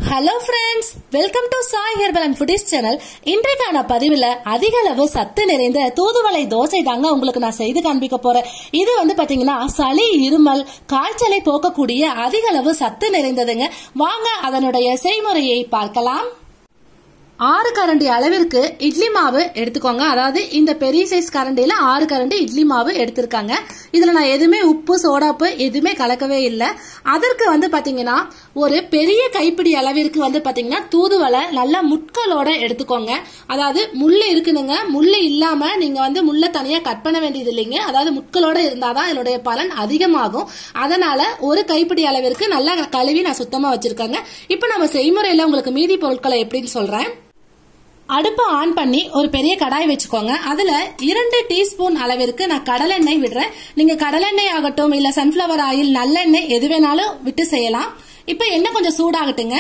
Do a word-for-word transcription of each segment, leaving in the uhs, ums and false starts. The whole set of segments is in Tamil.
Hello friends, welcome to Sai Herbal and Foodies channel. இன்றைக்கான பதிவுல அதிக அளவு சத்து நிறைந்த தூதுவளை தோசை தாங்க உங்களுக்கு நான் செய்து காண்பிக்க போறேன். இது வந்து பாத்தீங்கன்னா சளி, இருமல், காய்ச்சலை போக்கக்கூடிய அதிக அளவு சத்து நிறைந்ததுங்க. வாங்க அதனுடைய செய்முறையை பார்க்கலாம். ஆறு கரண்டி அளவிற்கு இட்லி மாவு எடுத்துக்கோங்க. அதாவது இந்த பெரிய சைஸ் கரண்டியில ஆறு கரண்டி இட்லி மாவு எடுத்திருக்காங்க. இதுல நான் எதுவுமே உப்பு, சோடாப்பு எதுவுமே கலக்கவே இல்லை. அதற்கு வந்து பாத்தீங்கன்னா ஒரு பெரிய கைப்பிடி அளவிற்கு வந்து பாத்தீங்கன்னா தூதுவளை நல்லா முட்களோட எடுத்துக்கோங்க. அதாவது முள்ளு இருக்குனுங்க, முள்ளு இல்லாம நீங்க வந்து முள்ளை தனியா கட் பண்ண வேண்டியது இல்லைங்க. அதாவது முட்களோட இருந்தாதான் என்னுடைய பலன் அதிகமாகும். அதனால ஒரு கைப்பிடி அளவிற்கு நல்லா கழுவி நான் சுத்தமா வச்சிருக்கேங்க. இப்ப நம்ம செய்முறையில உங்களுக்கு மீதி பொருட்களை எப்படின்னு சொல்றேன். அடுப்பை ஆன் பண்ணி ஒரு பெரிய கடாய் வச்சுக்கோங்க. அதுல இரண்டு டீஸ்பூன் அளவிற்கு நான் கடலெண்ணெய் விடுறேன். நீங்க கடலெண்ணெய் ஆகட்டும் இல்ல சன்ஃபிளவர் ஆயில், நல்லெண்ணெய் எது வேணாலும் விட்டு செய்யலாம். இப்ப எண்ணெய் கொஞ்சம் சூடாகட்டுங்க.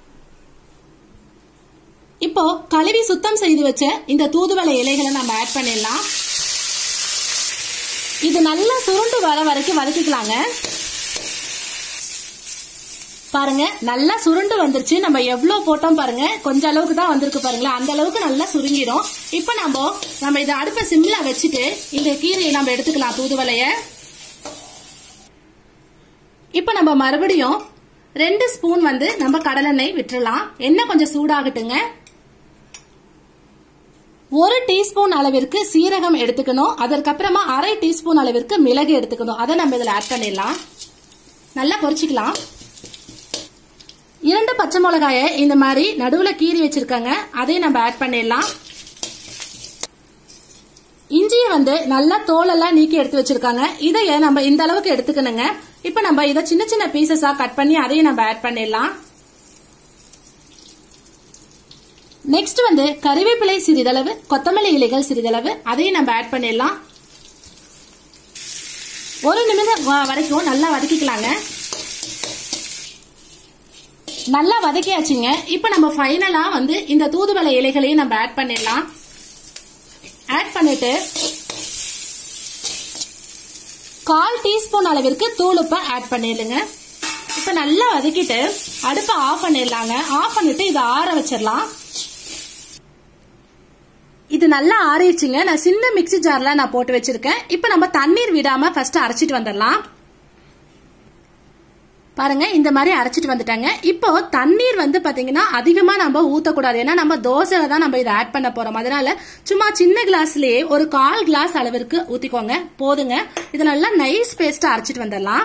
இப்போ கழுவி சுத்தம் செய்து வச்ச இந்த தூதுவளை இலைகளை நம்ம ஆட் பண்ணிடலாம். இது நல்லா சுருண்டு வர வரைக்கும் வதக்கிக்கலாங்க. பாருங்க, நல்லா சுருண்டு வந்துருச்சு. நம்ம எவ்வளவு போட்டோம் பாருங்க, கொஞ்ச அளவுக்கு தான் வந்திருக்கு பாருங்களா, அந்த அளவுக்கு நல்லா சுருங்கிடும். இப்ப நம்ம நம்ம இதை அடுப்பை சிம்ல வச்சுட்டு இந்த கீரையை நம்ம எடுத்துக்கலாம், தூதுவளைய. இப்ப நம்ம மறுபடியும் ரெண்டு ஸ்பூன் வந்து நம்ம கடலெண்ணெய் விட்டுறலாம். எண்ணெய் கொஞ்சம் சூடாகட்டுங்க. ஒரு டீஸ்பூன் அளவிற்கு சீரகம் எடுத்துக்கணும். அதற்கப்புறமா அரை டீஸ்பூன் அளவிற்கு மிளகு எடுத்துக்கணும். அதை நம்ம இதுல ஆட் பண்ணிடலாம். நல்லா பொரிச்சுக்கலாம். இரண்டு பச்சை மிளகாயை இந்த மாதிரி நடுவுல கீறி வச்சிருக்காங்க, அதையும் நம்ம ஆட் பண்ணிடலாம். இஞ்சியை வந்து நல்லா தோலெல்லாம் நீக்கி எடுத்து வச்சிருக்காங்க. இதைய நம்ம இந்த அளவுக்கு எடுத்துக்கணுங்க. இப்ப நம்ம இதை சின்ன சின்ன பீசஸா கட் பண்ணி அதையும் நம்ம ஆட் பண்ணிடலாம். நெக்ஸ்ட் வந்து கறிவேப்பிலை சிறிதளவு, கொத்தமல்லி இலைகள் சிறிதளவு, அதையும் நம்ம ஆட் பண்ணிடலாம். ஒரு நிமிடம் வரைக்கும் நல்லா வதக்கிக்கலாங்க. நல்லா வதக்கியாச்சுங்க. இப்ப நம்ம ஃபைனலா வந்து இந்த தூதுவளை இலைகளையும் நம்ம ஆட் பண்ணிடலாம். ஆட் பண்ணிட்டு கால் டீஸ்பூன் அளவிற்கு தூளுப்பை ஆட் பண்ணிடுங்க. இப்ப நல்லா வதக்கிட்டு அடுப்பை ஆஃப் பண்ணிடலாங்க. ஆஃப் பண்ணிட்டு இதை ஆற வச்சிடலாம். இது நல்லா ஆறிடுச்சுங்க. நான் சின்ன மிக்ஸி ஜார்ல நான் போட்டு வச்சிருக்கேன். இப்ப நம்ம தண்ணீர் விடாம ஃபர்ஸ்ட் அரைச்சிட்டு வந்துடலாம். பாருங்க, இந்த மாதிரி அரைச்சிட்டு வந்துட்டாங்க. இப்போ தண்ணீர் வந்து பாத்தீங்கன்னா அதிகமா நம்ம ஊத்தக்கூடாது. ஏன்னா நம்ம தோசையில தான் நம்ம இதை ஆட் பண்ண போறோம். அதனால சும்மா சின்ன கிளாஸ்லயே ஒரு கால் கிளாஸ் அளவிற்கு ஊத்திக்கோங்க, போதுங்க. இது நல்லா நைஸ் பேஸ்டா அரைச்சிட்டு வந்துடலாம்.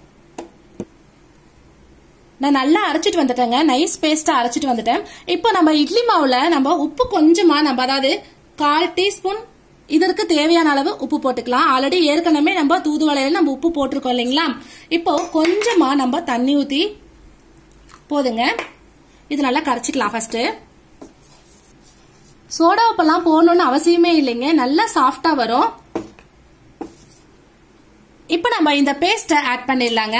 நான் நல்லா அரைச்சிட்டு வந்துட்டேங்க, நைஸ் பேஸ்டா அரைச்சிட்டு வந்துட்டேன். இப்போ நம்ம இட்லி மாவுல நம்ம உப்பு கொஞ்சமா நம்ம அதாவது கால் டீஸ்பூன் இதற்கு தேவையான அளவு உப்பு போட்டுக்கலாம். ஆல்ரெடி ஏற்கனவே நம்ம தூதுவளையில நம்ம உப்பு போட்டிருக்கோம் இல்லைங்களா. இப்போ கொஞ்சமா நம்ம தண்ணி ஊத்தி போதுங்க. இது நல்லா கரைச்சிக்கலாம். ஃபர்ஸ்ட் சோடா உப்பெல்லாம் போடணும்னு அவசியமே இல்லைங்க, நல்லா சாஃப்டா வரும். இப்ப நம்ம இந்த பேஸ்ட ஆட் பண்ணிடலாங்க.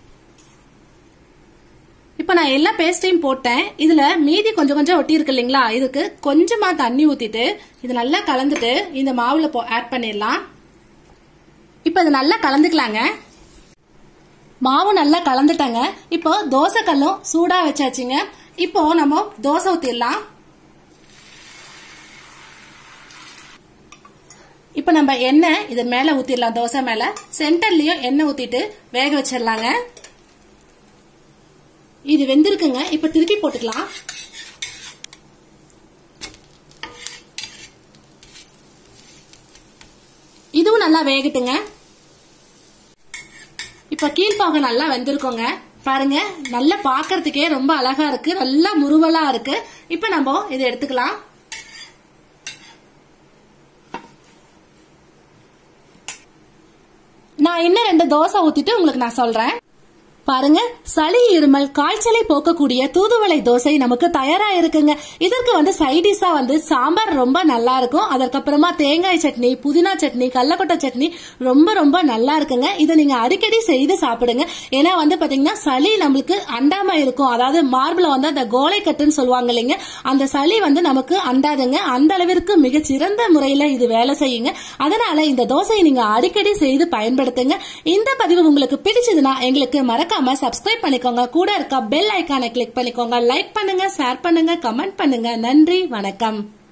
இப்ப நான் எல்லா பேஸ்டையும் போட்டேன். இதுல மீதி கொஞ்சம் கொஞ்சம் ஒட்டி இருக்கு இல்லைங்களா, இதுக்கு கொஞ்சமா தண்ணி ஊத்திட்டு இது நல்லா கலந்துட்டு இந்த மாவுல ஆட் பண்ணிடலாம். இப்ப இது நல்லா கலந்துக்கலாங்க. மாவு நல்லா கலந்துட்டாங்க. இப்போ தோசை கல்லும் சூடா வச்சாச்சுங்க. இப்போ நம்ம தோசை ஊத்திடலாம். இப்ப நம்ம எண்ணெய் இது மேல ஊத்திடலாம். தோசை மேல சென்டர்லயும் எண்ணெய் ஊத்திட்டு வேக வச்சிடலாங்க. இது வெந்திருக்குங்க. இப்ப திருப்பி போட்டுக்கலாம். இதுவும் நல்லா வேகட்டுங்க. இப்ப கீழ்பாகம் நல்லா வெந்திருக்கோங்க. பாருங்க, நல்லா பாக்குறதுக்கே ரொம்ப அழகா இருக்கு, நல்லா முறுவலா இருக்கு. இப்ப நம்ம இதை எடுத்துக்கலாம். நான் இன்னும் ரெண்டு தோசை ஊத்திட்டு உங்களுக்கு நான் சொல்றேன். பாருங்க, சளி, இருமல், காய்ச்சலை போக்கக்கூடிய தூதுவளை தோசை நமக்கு தயாரா இருக்குங்க. இதற்கு வந்து சைடிஷா வந்து சாம்பார் ரொம்ப நல்லா இருக்கும். அதற்கப்புறமா தேங்காய் சட்னி, புதினா சட்னி, கடலக்கொட்டை சட்னி ரொம்ப ரொம்ப நல்லா இருக்குங்க. இதை நீங்க அடிக்கடி செய்து சாப்பிடுங்க. ஏன்னா வந்து பாத்தீங்கன்னா சளி நம்மளுக்கு அண்டாம இருக்கும். அதாவது மார்பிள வந்து அந்த கோலை கட்டுன்னு சொல்லுவாங்க இல்லைங்க, அந்த சளி வந்து நமக்கு அண்டாதுங்க. அந்த அளவிற்கு மிக சிறந்த முறையில இது வேலை செய்யுங்க. அதனால இந்த தோசையை நீங்க அடிக்கடி செய்து பயன்படுத்துங்க. இந்த பதிவு உங்களுக்கு பிடிச்சதுன்னா எங்களுக்கு மறக்க மறக்காம சப்ஸ்கிரைப் பண்ணிக்கோங்க. கூட இருக்க பெல் ஐகானை கிளிக் பண்ணிக்கோங்க. லைக் பண்ணுங்க, ஷேர் பண்ணுங்க, கமெண்ட் பண்ணுங்க. நன்றி, வணக்கம்.